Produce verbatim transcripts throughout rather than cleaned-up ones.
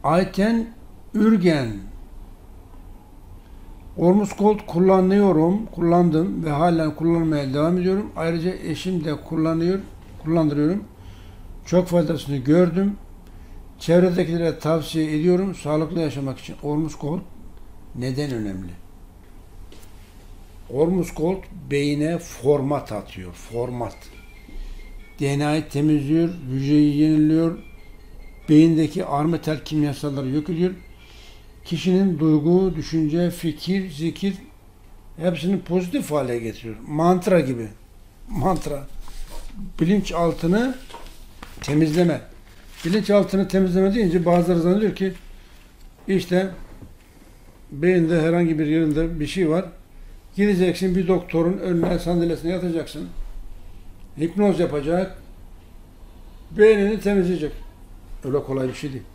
Ayten Ürgen. Ormuz-Gold kullanıyorum, kullandım ve halen kullanmaya devam ediyorum. Ayrıca eşim de kullanıyor, kullandırıyorum. Çok faydasını gördüm. Çevredekilere tavsiye ediyorum. Sağlıklı yaşamak için Ormuz-Gold neden önemli? Ormuz-Gold beyine format atıyor, format. D N A'yı temizliyor, hücreyi yeniliyor, beyindeki ağır metal kimyasalları yok ediyor. Kişinin duygu, düşünce, fikir, zikir hepsini pozitif hale getiriyor. Mantra gibi. Mantra. Bilinçaltını temizleme. Bilinçaltını temizleme deyince bazıları zannediyor ki işte beyinde herhangi bir yerinde bir şey var. Gideceksin bir doktorun önüne, sandalyesine yatacaksın. Hipnoz yapacak. Beynini temizleyecek. Öyle kolay bir şey değil.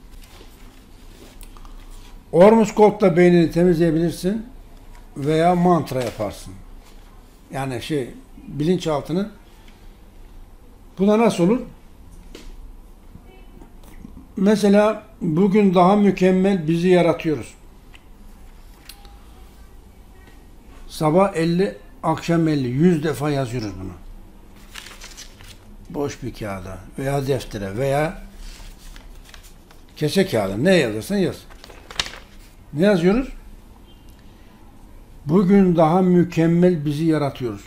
Ormuz-Gold'la beynini temizleyebilirsin veya mantra yaparsın. Yani şey, bilinçaltını. Buna nasıl olur? Mesela bugün daha mükemmel bizi yaratıyoruz. Sabah elli, akşam elli. yüz defa yazıyoruz bunu. Boş bir kağıda veya deftere veya kese kağıda. Ne yazarsan yaz. Ne yazıyoruz? Bugün daha mükemmel bizi yaratıyoruz.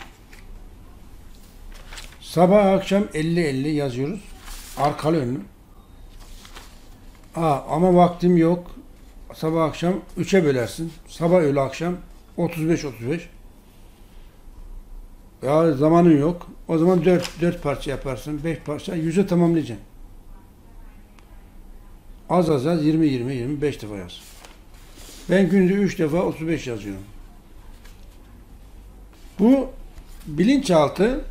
Sabah akşam elli elli yazıyoruz. Arkalı önlü. Aa, ama vaktim yok. Sabah akşam üçe bölersin. Sabah öğle akşam otuz beş otuz beş. Ya zamanın yok. O zaman dört dört parça yaparsın. beş parça yüze tamamlayacaksın. Az az az yirmi yirmi yirmi beş defa yaz. Ben günde üç defa otuz beş yazıyorum. Bu bilinçaltı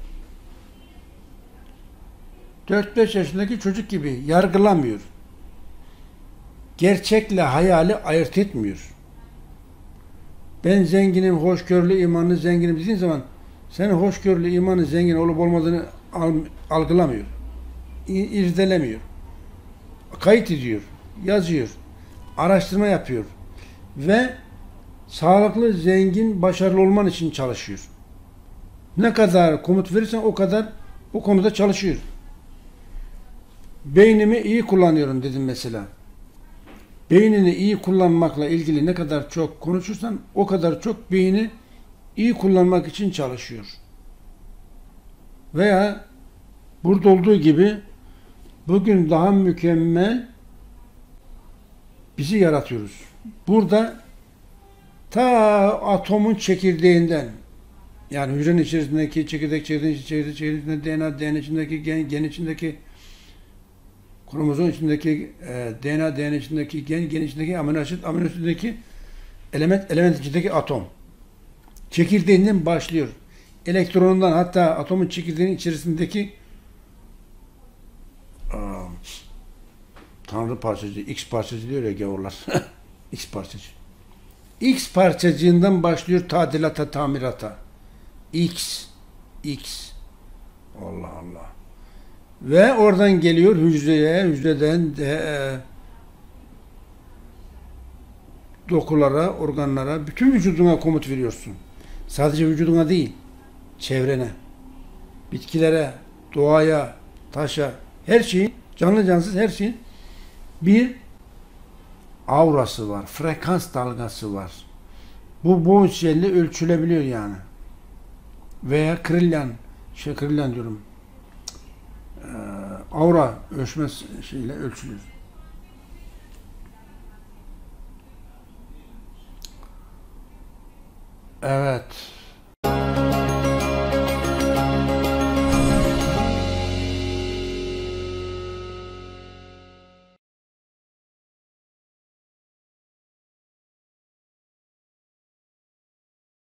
dört beş yaşındaki çocuk gibi yargılamıyor. Gerçekle hayali ayırt etmiyor. Ben zenginim, hoşgörülü, imanlı, zenginim dediğin zaman senin hoşgörülü, imanlı, zengin olup olmadığını algılamıyor. İrdelemiyor. Kayıt ediyor, yazıyor, araştırma yapıyor ve sağlıklı, zengin, başarılı olman için çalışıyor. Ne kadar komut verirsen o kadar o konuda çalışıyor. Beynimi iyi kullanıyorum dedim mesela. Beynini iyi kullanmakla ilgili ne kadar çok konuşursan o kadar çok beyni iyi kullanmak için çalışıyor. Veya burada olduğu gibi bugün daha mükemmel bizi yaratıyoruz. Burada ta atomun çekirdeğinden, yani hücrenin içerisindeki çekirdek, çekirdek, çekirdek, çekirdek, D N A, D N A içindeki, gen, gen içindeki, kromozom içindeki e, D N A, D N A içindeki, gen, gen içindeki, amino asit, amino asitindeki element, element içindeki atom. Çekirdeğinden başlıyor. Elektronundan, hatta atomun çekirdeğinin içerisindeki aa, Tanrı parçacığı, X parçacığı diyor ya gavurlar. X parçacığı. X parçacığından başlıyor tadilata, tamirata. X. X. Allah Allah. Ve oradan geliyor hücreye, hücreden de, e, dokulara, organlara, bütün vücuduna komut veriyorsun. Sadece vücuduna değil, çevrene, bitkilere, doğaya, taşa, her şeyin, canlı cansız her şeyin bir aurası var, frekans dalgası var. Bu bu şeyle ölçülebiliyor yani. Veya krilyan, şey krilyan diyorum, ee, aura ölçme şeyle ölçülür. Evet.